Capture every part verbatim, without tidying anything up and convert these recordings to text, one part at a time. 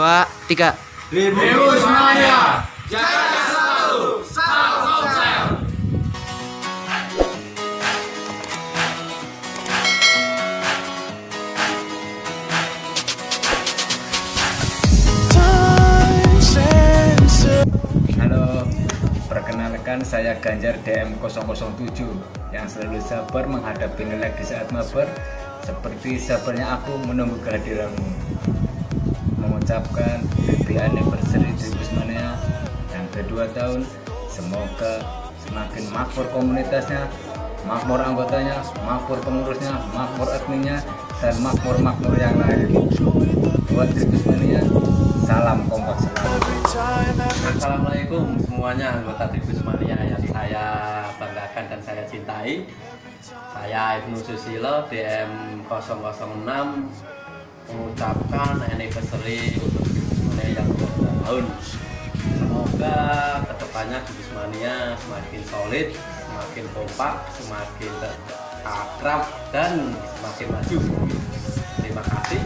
dua, tiga. Tribus Mania, jaya selalu, salam Komsel. Halo, perkenalkan saya Ganjar D M nol nol tujuh yang selalu sabar menghadapi nilai di saat mabar, seperti sabarnya aku menunggu kehadiranmu. Mengucapkan happy anniversary Tribus Mania yang kedua tahun. Semoga semakin makmur komunitasnya, makmur anggotanya, makmur pengurusnya, makmur adminnya, dan makmur-makmur yang lain. Buat Tribus Mania, salam kompak selalu. Assalamualaikum semuanya anggota Tribus Mania yang saya banggakan dan saya cintai. Saya Ibnu Susilo D M nol nol enam mengucapkan anniversary untuk Tribus Mania yang kedua tahun. Semoga kedepannya Tribus Mania semakin solid, semakin kompak, semakin akrab dan semakin maju. Terima kasih.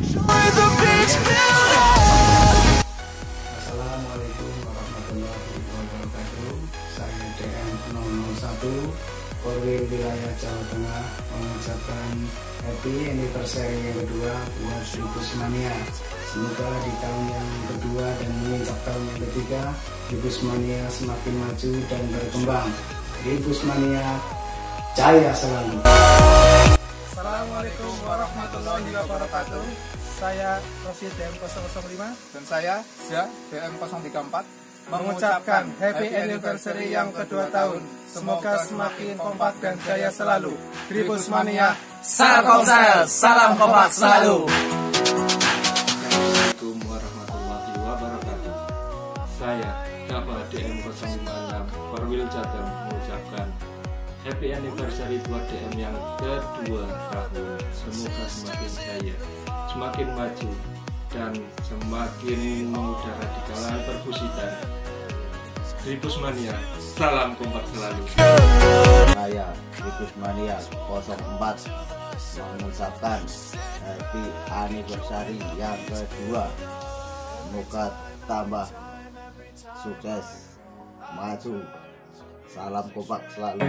Assalamualaikum warahmatullahi wabarakatuh. Saya D M nol nol satu Korwil Wilayah Jawa Tengah mengucapkan happy anniversary yang kedua buat Tribus Mania. Semoga di tahun yang kedua dan menginjak tahun yang ketiga, Tribus Mania semakin maju dan berkembang. Tribus Mania jaya selalu. Assalamualaikum warahmatullahi wabarakatuh. Saya Rosid D M nol nol lima Dan saya Zia D M nol tiga empat mengucapkan happy anniversary yang kedua tahun. Semoga semakin kompak dan jaya selalu. Tribus Mania, salam Komsel, salam kompak selalu. Assalamualaikum warahmatullahi wabarakatuh. Saya Kapa D M nol lima enam Korwil Jateng mengucapkan happy anniversary buat D M yang kedua tahun. Semoga semakin jaya, semakin maju, dan semakin mengudara di kalangan perbusitan. Tribus Mania, salam kompak selalu. Saya Tribus Mania nol empat mengucapkan happy anniversary yang kedua. Semoga tambah sukses, maju, salam kompak selalu.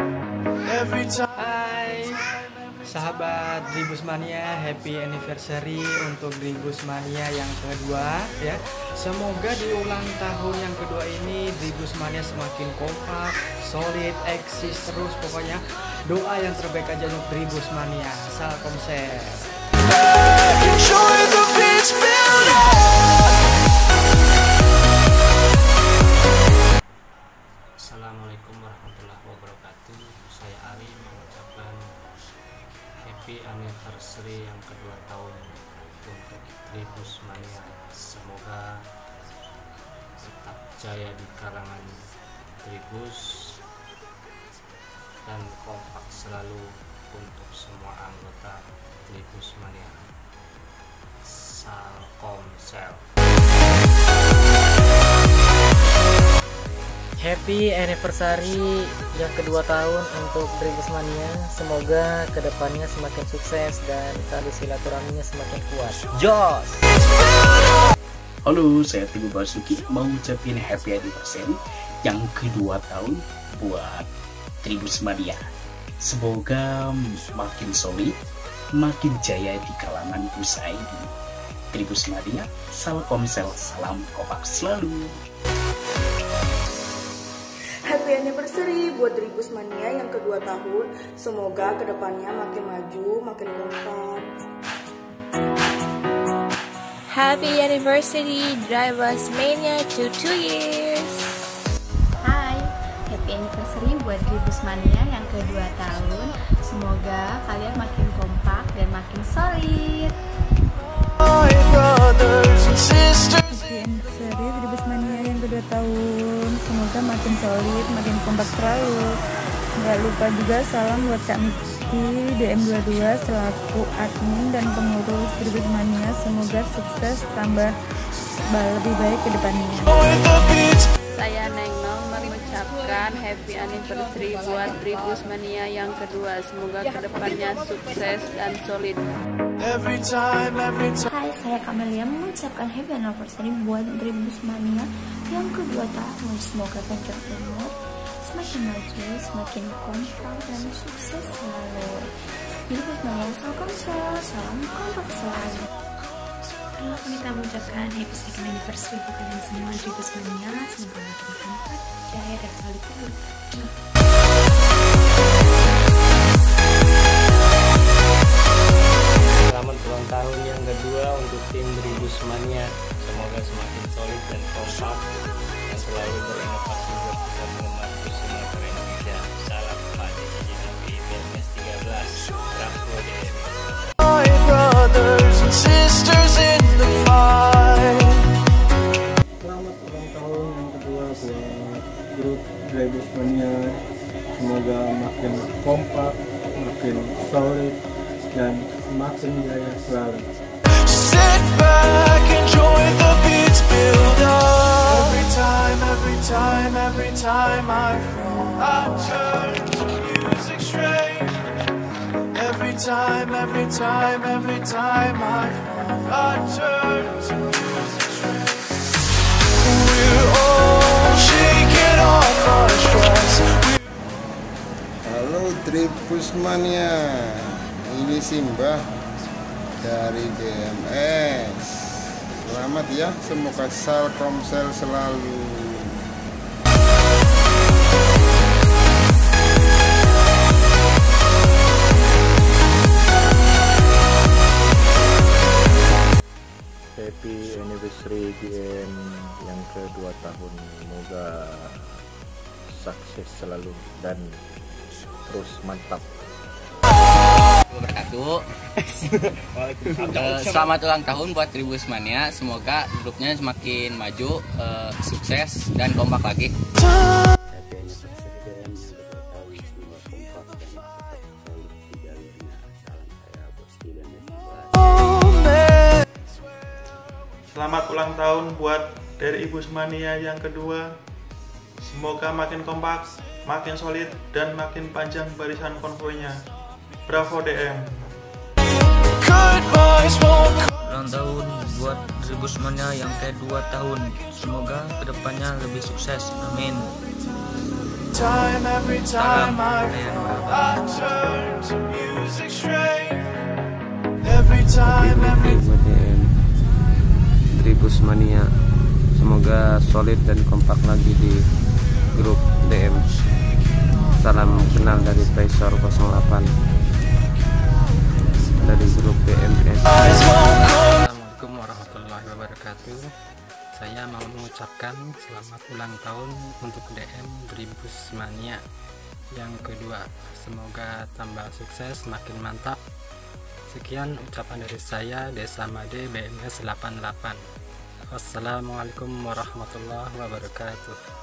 Hai sahabat Tribus Mania, happy anniversary untuk Tribus Mania yang kedua ya. Semoga di ulang tahun yang kedua ini Tribus Mania semakin kompak, solid, eksis terus. Pokoknya doa yang terbaik aja untuk Tribus Mania. Salam Komsel. Assalamualaikum warahmatullahi wabarakatuh. Saya Ali mengucapkan happy anniversary yang kedua tahun untuk Tribus Mania. Semoga tetap jaya di kalangan Tribus dan kompak selalu untuk semua anggota Tribus Mania. Salkomsel. Happy anniversary yang kedua tahun untuk Tribus Mania. Semoga kedepannya semakin sukses dan tali silaturahminya semakin kuat. Jos. Halo, saya Teguh Basuki mau ucapin happy anniversary yang kedua tahun buat Tribus Mania. Semoga makin solid, makin jaya di kalangan usai di Tribus Mania. Salam Komsel, salam kompak selalu. Happy anniversary buat Tribus Mania yang kedua tahun. Semoga kedepannya makin maju, makin kompak. Happy anniversary Tribus Mania to two years. Hai, happy anniversary buat Tribus Mania yang kedua tahun. Semoga kalian makin kompak dan makin solid. Happy anniversary Tribus Mania yang kedua tahun. Semoga makin solid, makin kompak selalu. Nggak lupa juga salam buat Kak Miki D M dua puluh dua selaku admin dan pengurus Tribus Mania. Semoga sukses tambah lebih baik ke depannya. Saya Neng Nong mengucapkan mengucapkan happy anniversary buat Tribus Mania yang kedua. Semoga kedepannya sukses dan solid. Hai, saya Kamelia mengucapkan happy anniversary buat Tribus Mania yang kedua tahun. Semoga panjang umur, semakin maju, semakin kompak dan sukses selalu. Tribus Mania, salam komsel, salam kompak selalu. Halo, kita mengucapkan happy second anniversary untuk kalian semua Tribus Mania. Semoga makin kompak, jaya dan selalu kuat. Selamat ulang tahun yang kedua untuk tim Tribus Mania. Semoga semakin solid dan kompak dan selalu berinovasi buat kita penggemar bus motor Indonesia. Salam Pak Diki Nabi B M S tiga belas Bravo D M. Selamat ulang tahun yang kedua buat grup Tribus Mania. Semoga makin kompak, makin solid dan semakin jaya selalu. Sit back, enjoy the beats build up. Every time, every time, every time I fall, I turn to music straight. Every time, every time, every time I fall, I turn to music straight. We're all shaking off our stress. Halo Tribus Mania, ini Simbah dari D M S. Selamat ya, semoga Salkomsel selalu. Happy anniversary D M yang kedua tahun. Semoga sukses selalu dan terus mantap. Wabarakatuh. Selamat ulang tahun buat Tribus Mania. Semoga grupnya semakin maju, uh, sukses dan kompak lagi. Selamat ulang tahun buat dari Tribus Mania yang kedua. Semoga makin kompak, makin solid, dan makin panjang barisan konvoinya. Bravo D M. Ulang tahun buat Tribus Mania yang kedua tahun. Semoga kedepannya lebih sukses. Amin. Time, every time I fall, I turn to music straight. Every time, every buat D M Tribus Mania. Semoga solid dan kompak lagi di grup D M. Salam kenal dari Paisor nol delapan dari grup D M S. Assalamualaikum warahmatullahi wabarakatuh. Saya mau mengucapkan selamat ulang tahun untuk D M Tribus Mania yang kedua. Semoga tambah sukses, makin mantap. Sekian ucapan dari saya, Desa Made B M S delapan delapan. Wassalamualaikum warahmatullahi wabarakatuh.